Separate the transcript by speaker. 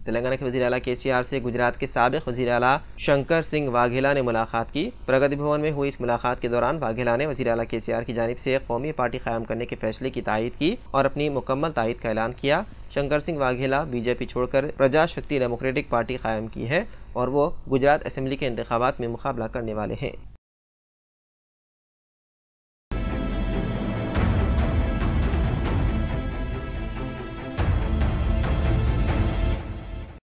Speaker 1: तेलंगाना के वज़ीर आला KCR से गुजरात के साबिक़ वज़ीर आला शंकर सिंह वाघेला ने मुलाकात की। प्रगति भवन में हुई इस मुलाकात के दौरान वाघेला ने वज़ीर आला KCR की जानिब से कौमी पार्टी क़याम करने के फैसले की तायीद की और अपनी मुकम्मल तायीद का ऐलान किया। शंकर सिंह वाघेला BJP छोड़कर प्रजा शक्ति डेमोक्रेटिक पार्टी क़ायम की है और वो गुजरात असेंबली के इंतखाबात में मुकाबला करने वाले हैं।